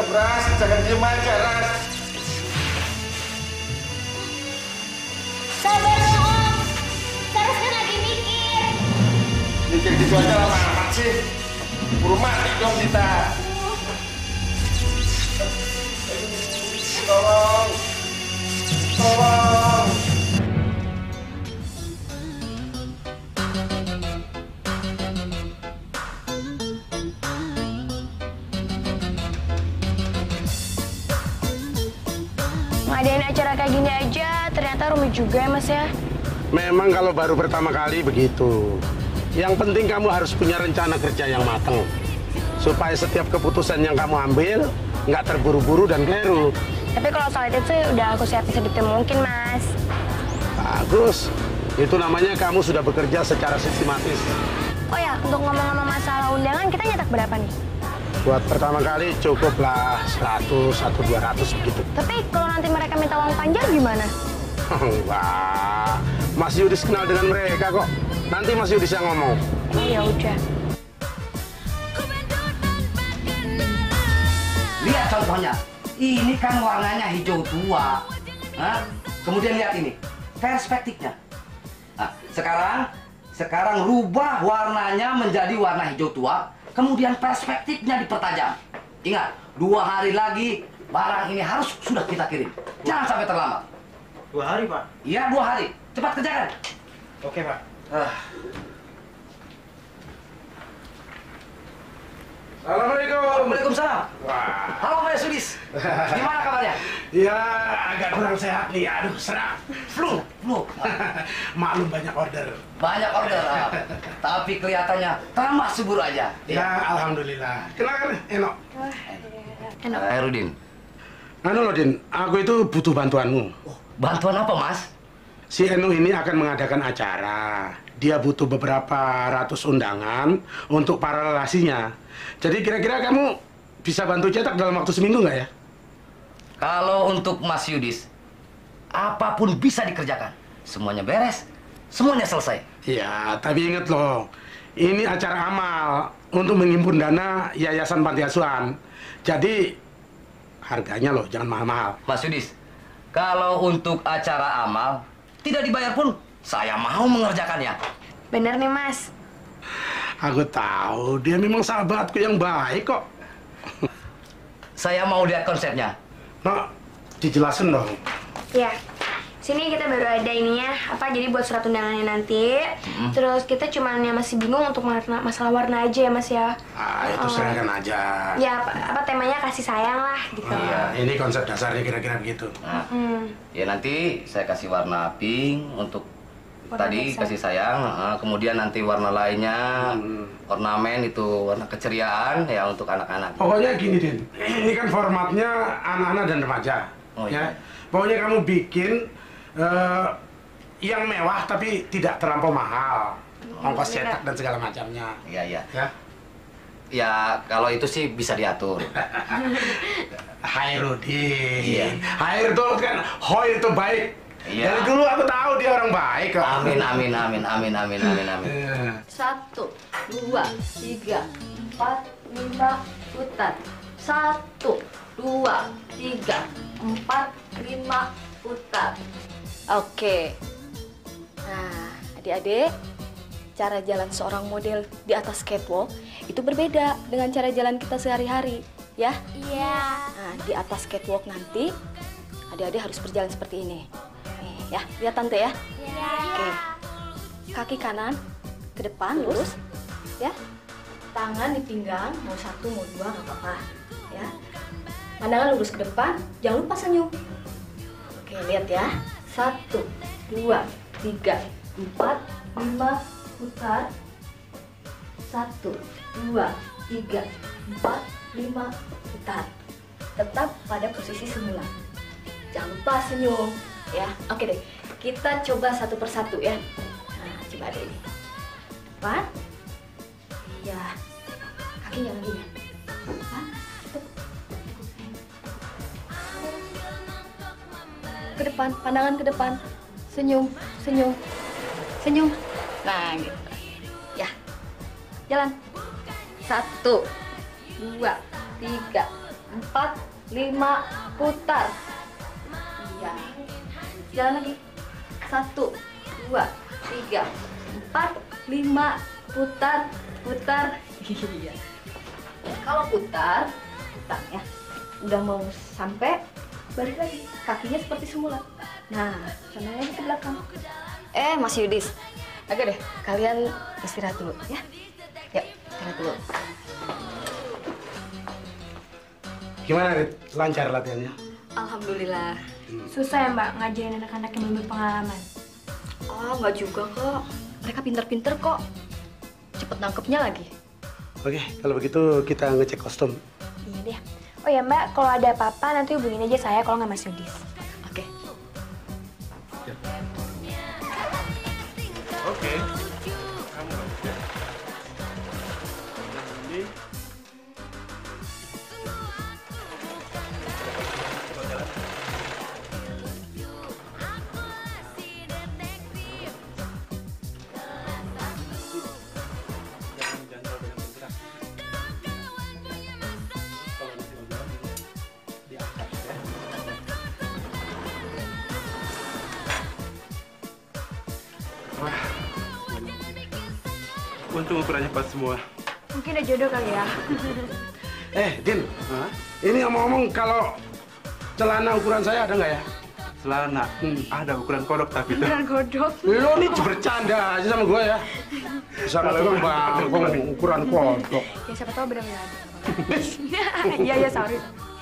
Ras, jangan diem aja, Ras. Sabar dong, Om. Saras kan lagi mikir. Mikir gitu aja lama amat sih. Buru mati dong kita. Tolong. Tolong. Ngadain acara kayak gini aja, ternyata rumit juga ya, Mas ya. Memang kalau baru pertama kali begitu. Yang penting kamu harus punya rencana kerja yang matang. Supaya setiap keputusan yang kamu ambil, nggak terburu-buru dan keliru. Tapi kalau soal itu sih udah aku siapin sedikit mungkin, Mas. Bagus. Itu namanya kamu sudah bekerja secara sistematis. Oh ya, untuk ngomong-ngomong masalah undangan, kita nyetak berapa nih? Buat pertama kali cukuplah 100 atau 200 begitu. Tapi kalau nanti mereka minta uang panjang gimana? Wah, Mas Yudis kenal dengan mereka kok. Nanti Mas Yudis yang ngomong. Oh ya udah. Lihat contohnya. Ini kan warnanya hijau tua. Hah? Kemudian lihat ini, perspektifnya. Nah, sekarang rubah warnanya menjadi warna hijau tua. Kemudian perspektifnya dipertajam. Ingat, 2 hari lagi barang ini harus sudah kita kirim. Jangan sampai terlambat. 2 hari, Pak? Iya, 2 hari. Cepat kerjakan. Oke, Pak. Assalamualaikum. Waalaikumsalam. Wah, Halo, Pak Sudis. Gimana kabarnya? ya agak kurang sehat nih. Aduh, serak. Flu. Maklum banyak order. Banyak order. Tapi kelihatannya tambah subur aja. Ya, alhamdulillah. Kenalkan, Eno. Enak. Herudin. Anu loh, Din, aku itu butuh bantuanmu. Bantuan apa, Mas? Si Eno ini akan mengadakan acara. Dia butuh beberapa ratus undangan untuk para lelasinya. Jadi kira-kira kamu bisa bantu cetak dalam waktu seminggu nggak ya? Kalau untuk Mas Yudis, apapun bisa dikerjakan. Semuanya beres, semuanya selesai. Ya, tapi ingat loh, ini acara amal untuk menghimpun dana Yayasan Panti Asuhan. Jadi harganya loh, jangan mahal-mahal. Mas Yudis, kalau untuk acara amal, tidak dibayar pun, saya mau mengerjakannya. Bener nih, Mas. Aku tahu, dia memang sahabatku yang baik kok. Saya mau lihat konsepnya. Nah, dijelasin dong. Ya, sini kita baru ada ininya, jadi buat surat undangannya nanti. Terus kita cuman yang masih bingung untuk masalah warna aja ya, Mas ya. Ah, itu serahkan aja. Ya, apa temanya kasih sayang lah gitu. Iya, ini konsep dasarnya kira-kira begitu. Nah, ya nanti saya kasih warna pink untuk Warna tadi dasar. kasih sayang. Kemudian nanti warna lainnya, ornamen itu warna keceriaan ya untuk anak-anak. Pokoknya gini, Din. Ini kan formatnya anak-anak dan remaja. Oh, iya. Ya. Pokoknya kamu bikin yang mewah tapi tidak terlampau mahal. Ongkos cetak dan segala macamnya. Iya, iya. Ya. Ya kalau itu sih bisa diatur. Hairudin. Iya. Hair itu kan, Hoir itu baik. Iya. Dari dulu aku tahu dia orang baik kok. Amin, amin, amin, amin, amin, amin, amin. Iya. 1, 2, 3, 4, 5, putar. 1, 2, 3, 4, 5, putar. Oke. Nah, adik-adik, cara jalan seorang model di atas catwalk itu berbeda dengan cara jalan kita sehari-hari, ya? Iya. Nah, di atas catwalk nanti, adik-adik harus berjalan seperti ini. Nih, ya, lihat tante ya. Iya. Oke. Kaki kanan ke depan lurus, ya. Tangan di pinggang, mau 1 mau 2 nggak apa-apa, ya. Pandangan lurus ke depan, jangan lupa senyum. Oke, lihat ya. 1, 2, 3, 4, 5, putar. 1, 2, 3, 4, 5, putar. Tetap pada posisi semula. Jangan lupa senyum, ya. Oke deh, kita coba satu persatu ya. Nah, coba deh ini. 4. Iya. Kaki jangan gini. 4. Ke depan, pandangan ke depan. Senyum, senyum, senyum. Nah, gitu. Ya. Jalan. 1, 2, 3, 4, 5, putar. Iya. Jalan lagi. 1, 2, 3, 4, 5, putar, putar. Iya. Kalau putar ya. Udah mau sampai, balik lagi. Kakinya seperti semula. Nah, sana lagi ke belakang. Mas Yudis. Oke deh, kalian istirahat dulu ya. Yuk, istirahat dulu. Gimana, Rit? Lancar latihannya? Alhamdulillah. Susah ya Mbak ngajarin anak-anak yang belum berpengalaman? Oh, nggak juga kok. Mereka pinter-pinter kok. Cepet nangkepnya lagi. Oke, kalau begitu kita ngecek kostum. Iya deh. Oh ya Mbak, kalau ada apa-apa nanti hubungin aja saya kalau nggak Mas Yudis. Oke. Oke. Kamu bagus ya. Ini. Coba jalan. Jangan terlalu banyak bergerak. Kalau nanti mau jalan diangkat ya. Wah. Untung ukurannya pas semua. Mungkin udah jodoh kali ya. Din, ini ngomong-ngomong kalau celana ukuran saya ada nggak ya? Celana. Ada ukuran kodok tapi itu. Beneran godok. Lo nih bercanda aja sama gue ya. Bisa ngomong bangkong ukuran kodok. Ya siapa tahu benar-benar ada. Iya, sorry.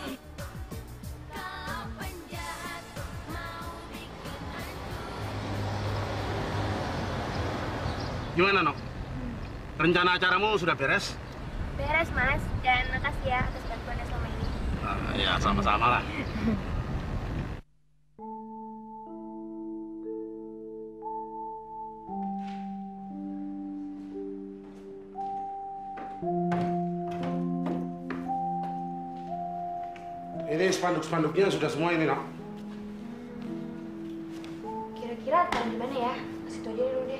Gimana, Nok? Rencana acaramu sudah beres? Beres Mas, dan makasih ya atas bantuannya selama ini. Ya, sama-sama lah. Ini spanduk-spanduknya sudah semua ini, Nok. Kira-kira taruh di mana ya? Kasih tau aja dulu deh.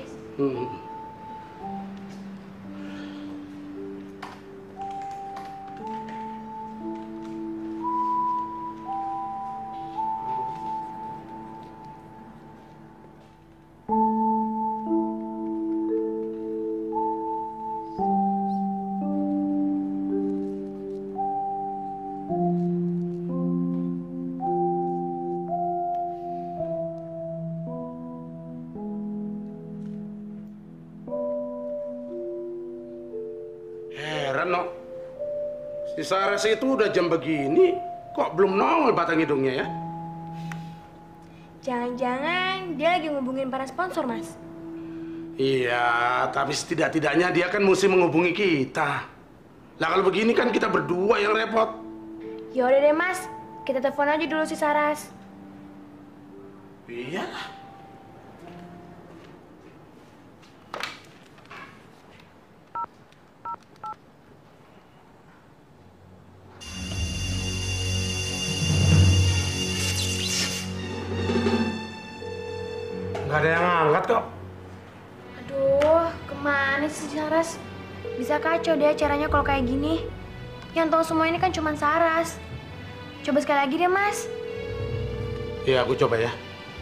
Heran, Nok. Si Saras itu udah jam begini, kok belum nongol batang hidungnya ya? Jangan-jangan dia lagi ngubungin para sponsor, Mas. Iya, tapi setidak-tidaknya dia kan mesti menghubungi kita. Lah kalau begini kan kita berdua yang repot. Yaudah deh, Mas. Kita telepon aja dulu si Saras. Iya. Nggak ada yang angkat kok. Aduh, kemana sih si Saras? Bisa kacau deh acaranya kalau kayak gini. Yang tahu semua ini kan cuma Saras. Coba sekali lagi deh, Mas. Iya, aku coba ya.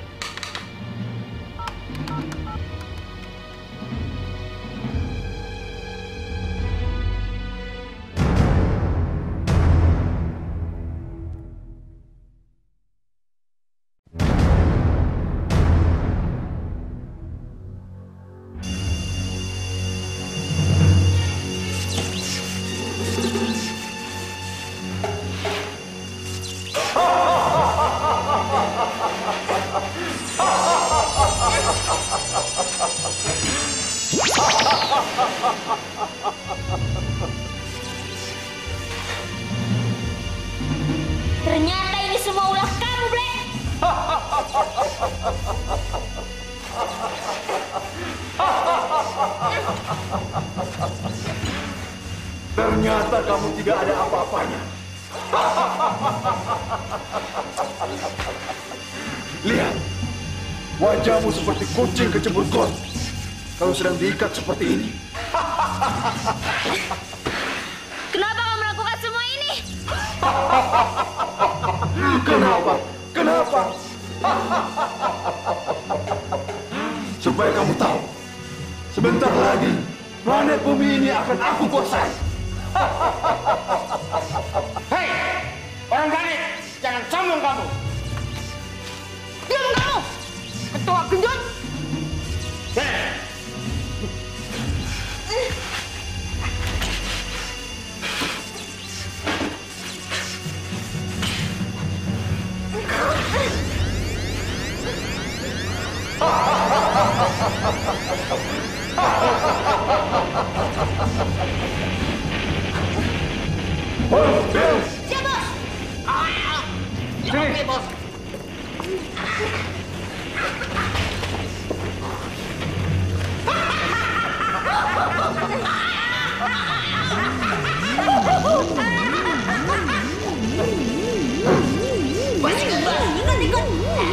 Ternyata ini semua ulah kamu, Black. Ternyata kamu tidak ada apa-apanya. Lihat, wajahmu seperti kucing kecebur got. Kalau sedang diikat seperti ini. Kenapa kamu melakukan semua ini? Kenapa? Kenapa? Supaya kamu tahu, sebentar lagi planet bumi ini akan aku kuasai. Hei, orang planet, jangan sombong kamu. Diam kamu, ketua gendut. Siap, Bos. Oke, Bos. Ikut.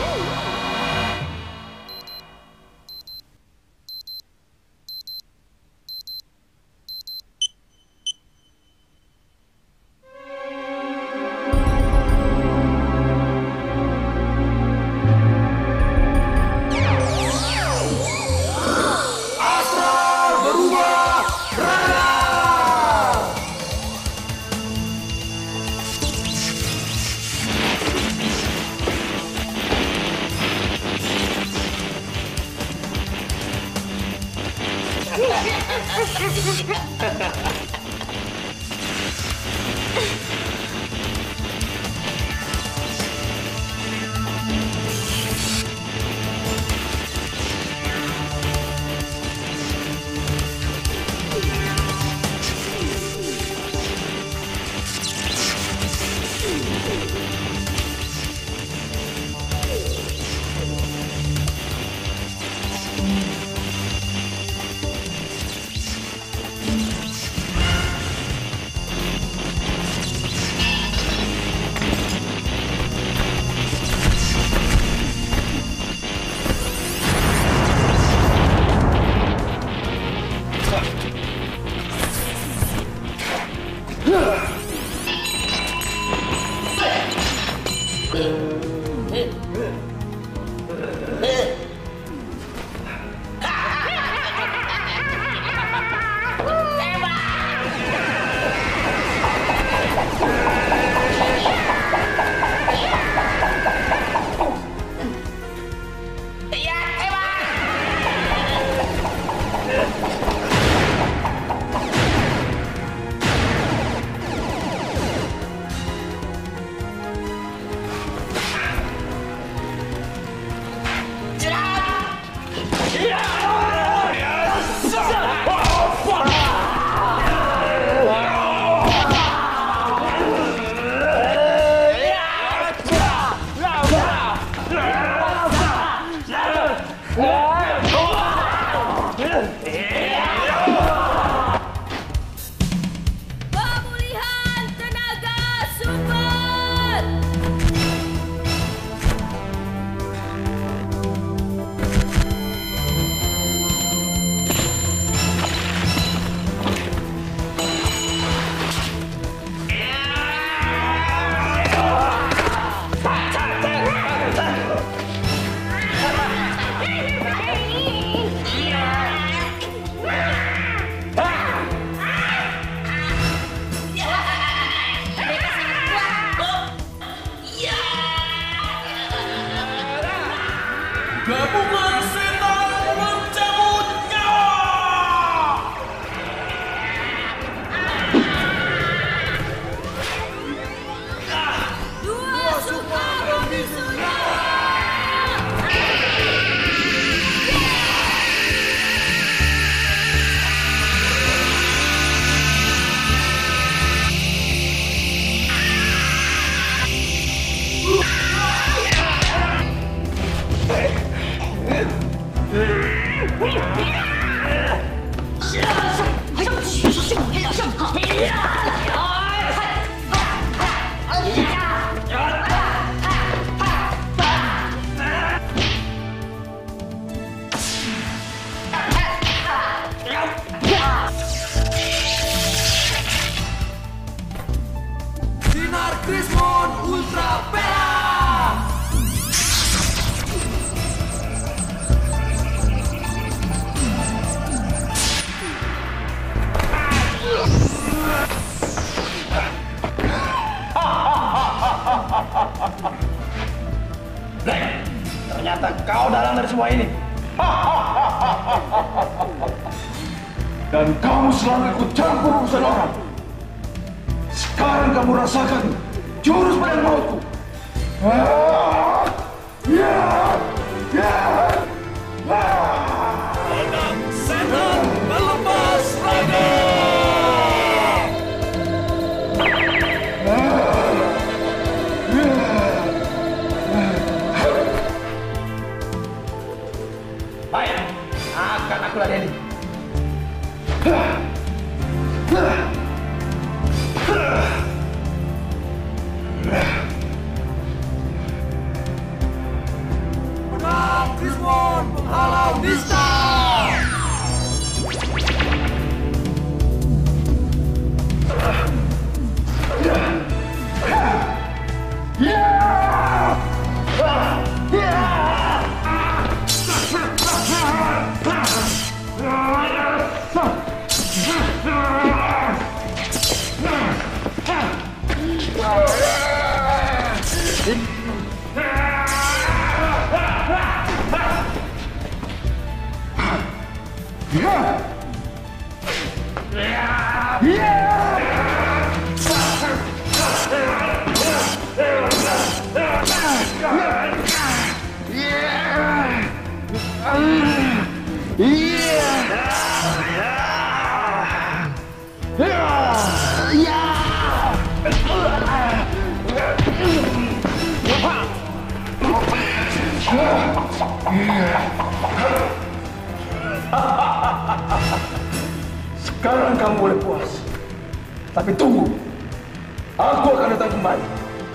Pemulihan tenaga super. Gabungan setan mencabut nyawa. Dua suka membisunya. ternyata kau dalang dari semua ini. Dan kamu selalu ikut campur urusan orang. Sekarang kamu rasakan jurus pedang mautku. Pedang setan melepas raga. Baik, akan aku ladeni. Menang Krismon menghalau Nista. Sekarang kamu boleh puas. Tapi tunggu, aku akan datang kembali.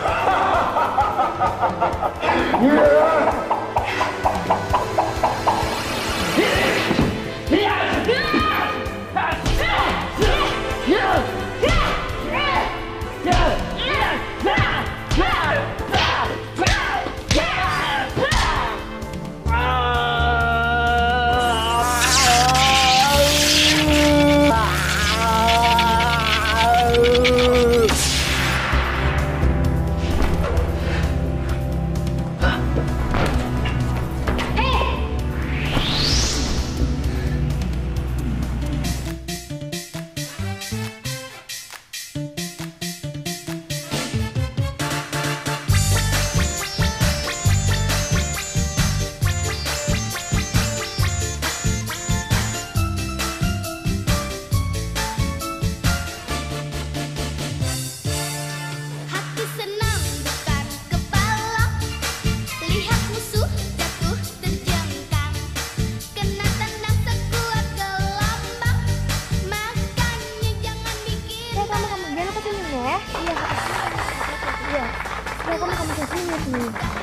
Hati senang bukan kepala, lihat musuh jatuh terjengkang, kena tendang sekuat gelombang, makanya jangan mikir. Kamu jangan lupa senyum ya. Iya. Kamu senyum sini.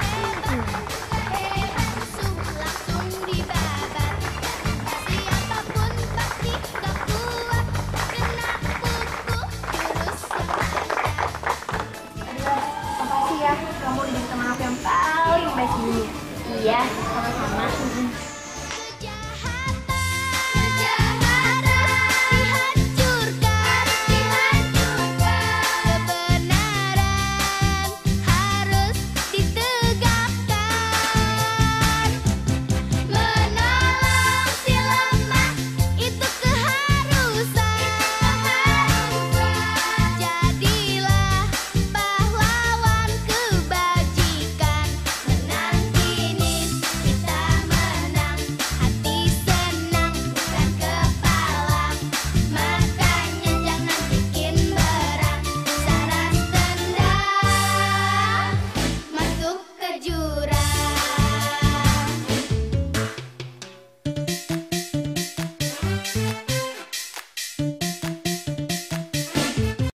Musuh langsung dibabat, siapapun pasti gak kuat, kena pukul jurus yang ada. Makasih ya, kamu udah jadi teman aku yang paling baik di dunia. Iya, sama-sama.